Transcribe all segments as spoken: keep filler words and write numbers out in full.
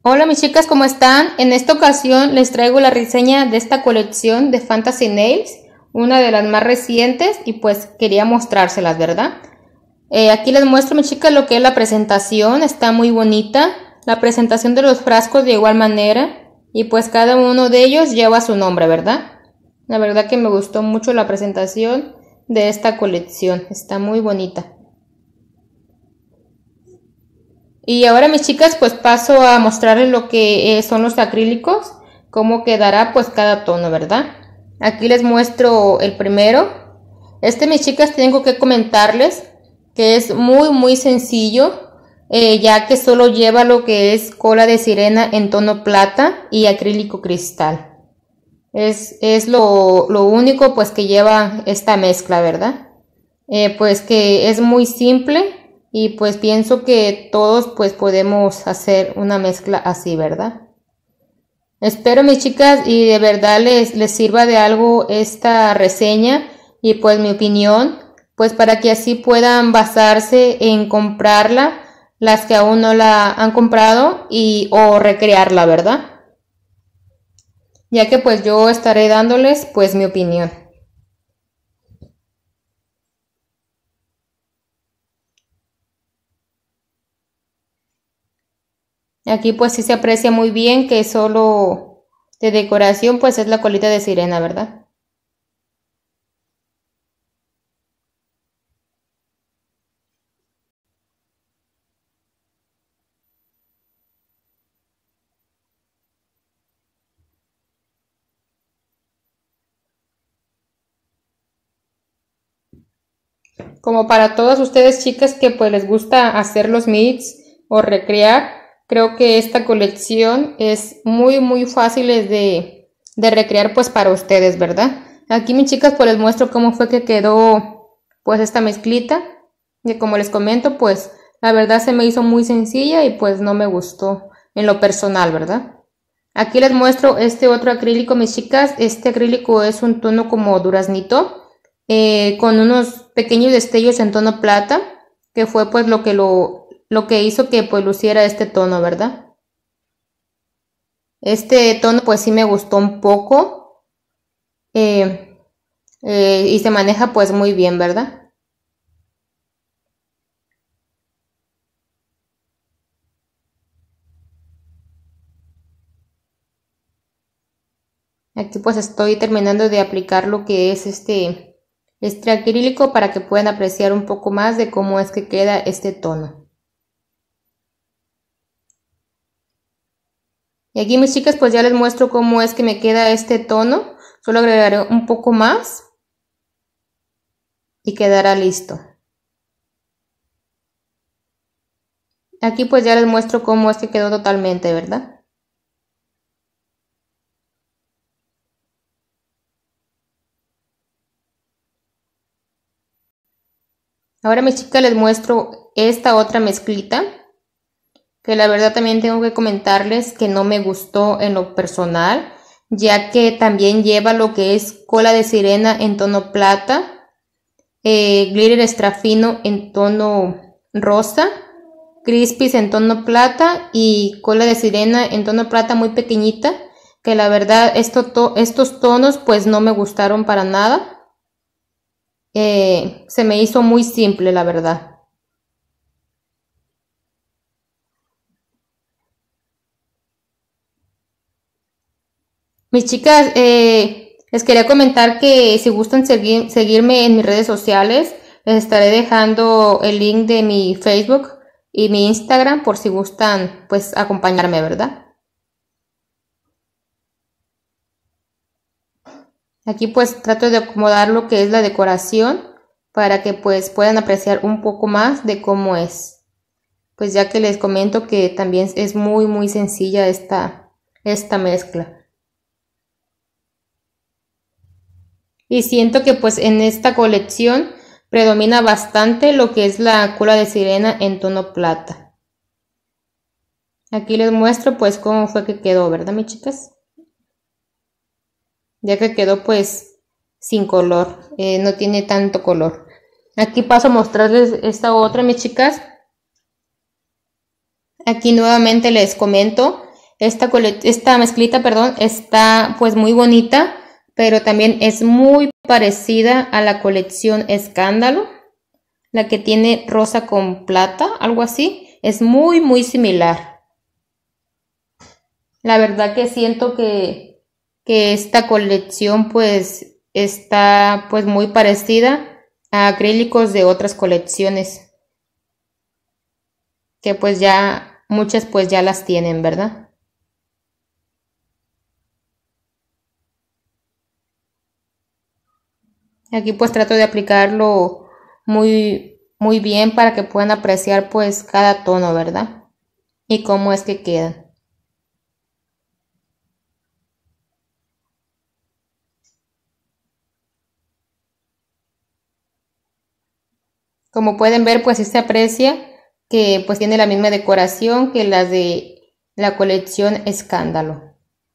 Hola mis chicas, ¿cómo están? En esta ocasión les traigo la reseña de esta colección de Fantasy Nails, una de las más recientes, y pues quería mostrárselas, ¿verdad? Eh, aquí les muestro, mis chicas, lo que es la presentación. Está muy bonita. La presentación de los frascos de igual manera, y pues cada uno de ellos lleva su nombre, ¿verdad? La verdad que me gustó mucho la presentación de esta colección, está muy bonita. Y ahora, mis chicas, pues paso a mostrarles lo que eh, son los acrílicos, cómo quedará pues cada tono, ¿verdad? Aquí les muestro el primero. Este, mis chicas, tengo que comentarles que es muy muy sencillo, eh, ya que solo lleva lo que es cola de sirena en tono plata y acrílico cristal. Es, es lo, lo único pues que lleva esta mezcla, ¿verdad? Eh, pues que es muy simple. Y pues pienso que todos pues podemos hacer una mezcla así, ¿verdad? Espero, mis chicas, y de verdad les, les sirva de algo esta reseña y pues mi opinión, pues para que así puedan basarse en comprarla, las que aún no la han comprado, y o recrearla, ¿verdad? Ya que pues yo estaré dándoles pues mi opinión. Aquí pues sí se aprecia muy bien que solo de decoración pues es la colita de sirena, ¿verdad? Como para todas ustedes, chicas, que pues les gusta hacer los mix o recrear, creo que esta colección es muy muy fácil de, de recrear pues para ustedes, ¿verdad? Aquí, mis chicas, pues les muestro cómo fue que quedó pues esta mezclita, y como les comento, pues la verdad se me hizo muy sencilla y pues no me gustó en lo personal, ¿verdad? Aquí les muestro este otro acrílico, mis chicas. Este acrílico es un tono como duraznito, eh, con unos pequeños destellos en tono plata, que fue pues lo que lo, lo que hizo que pues luciera este tono, ¿verdad? Este tono pues sí me gustó un poco, eh, eh, y se maneja pues muy bien, ¿verdad? Aquí pues estoy terminando de aplicar lo que es este, este acrílico para que puedan apreciar un poco más de cómo es que queda este tono. Y aquí, mis chicas, pues ya les muestro cómo es que me queda este tono. Solo agregaré un poco más y quedará listo. Aquí pues ya les muestro cómo es que quedó totalmente, ¿verdad? Ahora, mis chicas, les muestro esta otra mezclita, que la verdad también tengo que comentarles que no me gustó en lo personal, ya que también lleva lo que es cola de sirena en tono plata, eh, glitter extra fino en tono rosa, crispies en tono plata y cola de sirena en tono plata muy pequeñita, que la verdad esto to estos tonos pues no me gustaron para nada. Eh, se me hizo muy simple, la verdad. Mis chicas, eh, les quería comentar que si gustan seguir, seguirme en mis redes sociales, les estaré dejando el link de mi Facebook y mi Instagram por si gustan pues acompañarme, ¿verdad? Aquí pues trato de acomodar lo que es la decoración para que pues puedan apreciar un poco más de cómo es. Pues ya que les comento que también es muy muy sencilla esta, esta mezcla. Y siento que pues en esta colección predomina bastante lo que es la cola de sirena en tono plata. Aquí les muestro pues cómo fue que quedó, ¿verdad, mis chicas? Ya que quedó pues sin color, eh, no tiene tanto color. Aquí paso a mostrarles esta otra, mis chicas. Aquí nuevamente les comento Esta, esta mezclita, perdón, está pues muy bonita, pero también es muy parecida a la colección Escándalo, la que tiene rosa con plata, algo así. Es muy muy similar. La verdad que siento que, que esta colección pues está pues muy parecida a acrílicos de otras colecciones, que pues ya muchas pues ya las tienen, ¿verdad? Aquí pues trato de aplicarlo muy, muy bien para que puedan apreciar pues cada tono, ¿verdad? Y cómo es que quedan. Como pueden ver pues sí se aprecia que pues tiene la misma decoración que las de la colección Escándalo.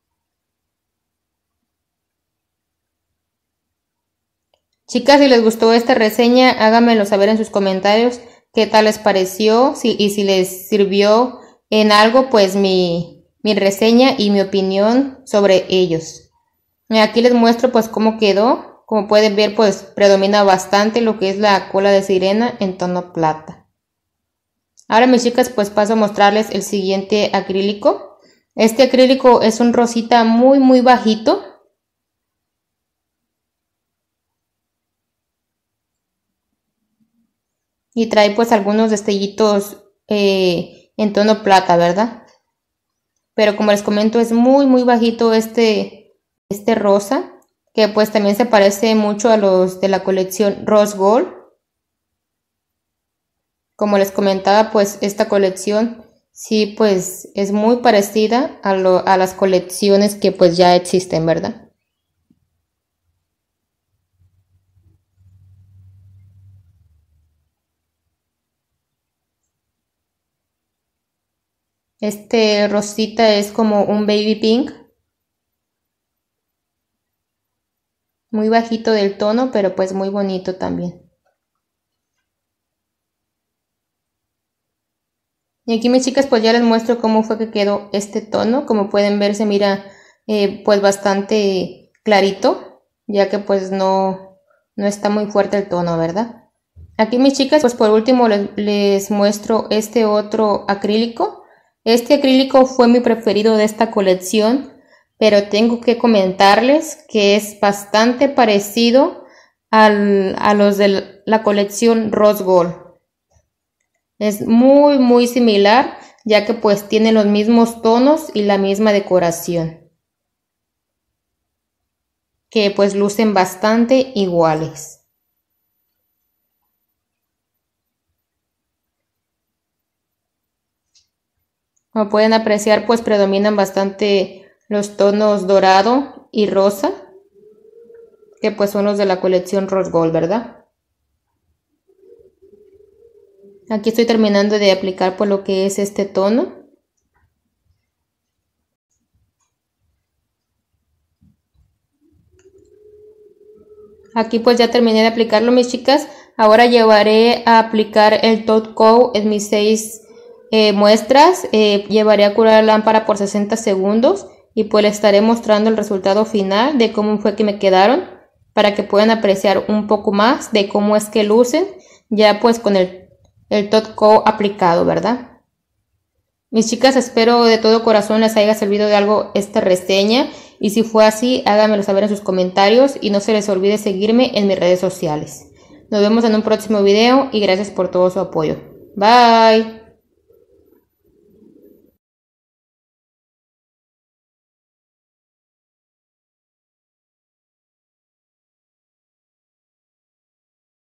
Chicas, si les gustó esta reseña, háganmelo saber en sus comentarios qué tal les pareció si, y si les sirvió en algo pues mi, mi reseña y mi opinión sobre ellos. Aquí les muestro pues cómo quedó. Como pueden ver pues predomina bastante lo que es la cola de sirena en tono plata. Ahora mis chicas pues paso a mostrarles el siguiente acrílico. Este acrílico es un rosita muy muy bajito. Y trae pues algunos destellitos eh, en tono plata, ¿verdad? Pero como les comento es muy muy bajito este, este rosa, que pues también se parece mucho a los de la colección Rose Gold. Como les comentaba pues esta colección sí pues es muy parecida a, lo, a las colecciones que pues ya existen, ¿verdad? Este rosita es como un baby pink. Muy bajito del tono, pero pues muy bonito también. Y aquí mis chicas pues ya les muestro cómo fue que quedó este tono. Como pueden ver se mira eh, pues bastante clarito, ya que pues no, no está muy fuerte el tono, ¿verdad? Aquí mis chicas pues por último les, les muestro este otro acrílico. Este acrílico fue mi preferido de esta colección, pero tengo que comentarles que es bastante parecido al, a los de la colección Rose Gold. Es muy muy similar, ya que pues tiene los mismos tonos y la misma decoración, que pues lucen bastante iguales. Como pueden apreciar pues predominan bastante los tonos dorado y rosa, que pues son los de la colección Rose Gold, ¿verdad? Aquí estoy terminando de aplicar pues lo que es este tono. Aquí pues ya terminé de aplicarlo mis chicas. Ahora llevaré a aplicar el top coat en mis seis eh, muestras. Eh, llevaré a curar la lámpara por sesenta segundos y pues les estaré mostrando el resultado final de cómo fue que me quedaron, para que puedan apreciar un poco más de cómo es que lucen ya pues con el el top coat aplicado, ¿verdad? Mis chicas, espero de todo corazón les haya servido de algo esta reseña, y si fue así, háganmelo saber en sus comentarios y no se les olvide seguirme en mis redes sociales. Nos vemos en un próximo video y gracias por todo su apoyo. Bye.